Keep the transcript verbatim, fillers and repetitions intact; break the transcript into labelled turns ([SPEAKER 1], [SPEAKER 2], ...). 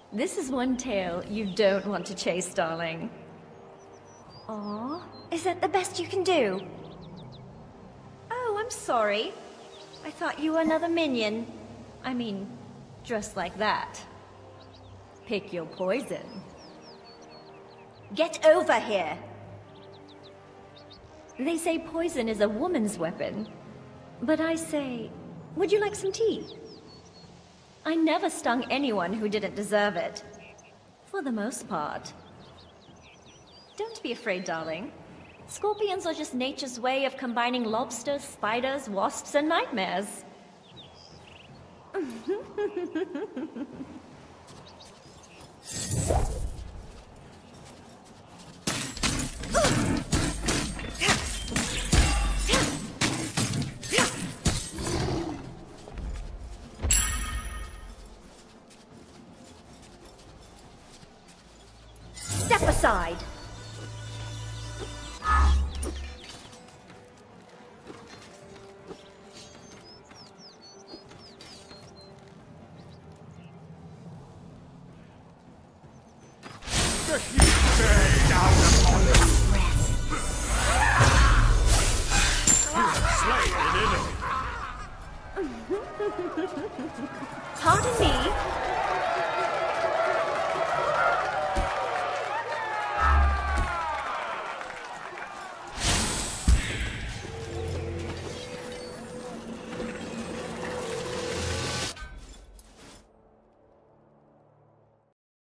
[SPEAKER 1] This is one tale you don't want to chase, darling. Aw, is that the best you can do? Oh, I'm sorry. I thought you were another minion. I mean, dressed like that. Pick your poison. Get over here! They say poison is a woman's weapon. But I say, would you like some tea? I never stung anyone who didn't deserve it. For the most part. Don't be afraid, darling. Scorpions are just nature's way of combining lobsters, spiders, wasps, and nightmares. Step aside. Pardon me.